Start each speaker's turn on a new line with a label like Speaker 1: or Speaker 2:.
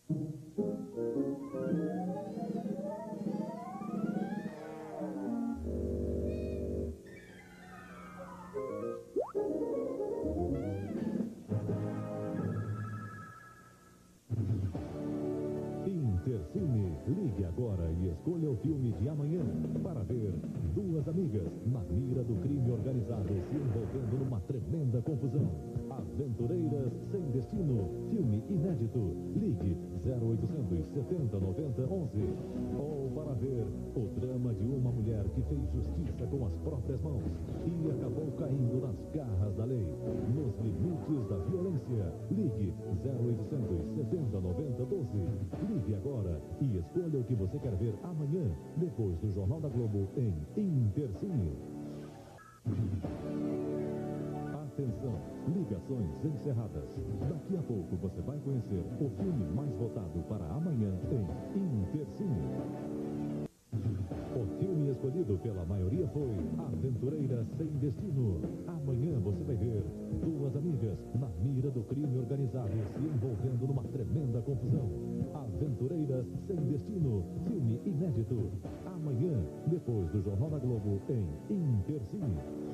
Speaker 1: Intercine, ligue agora e escolha o filme de amanhã para ver duas amigas na mira do crime organizado se envolvendo numa tremenda confusão. Aventureiras sem destino, filme inédito. Ligue 0800 70 90 11. Ou para ver o drama de uma mulher que fez justiça com as próprias mãos e acabou caindo nas garras da lei, nos limites da violência. Ligue 0800 70 90 12. Ligue agora e escolha o que você quer ver amanhã, depois do Jornal da Globo em Intercine. Atenção, ligações encerradas. Daqui a pouco você vai conhecer o filme mais votado para amanhã em Intercine. O filme escolhido pela maioria foi Aventureiras Sem Destino. Amanhã você vai ver duas amigas na mira do crime organizado se envolvendo numa tremenda confusão. Aventureiras Sem Destino, filme inédito. Amanhã, depois do Jornal da Globo em Intercine.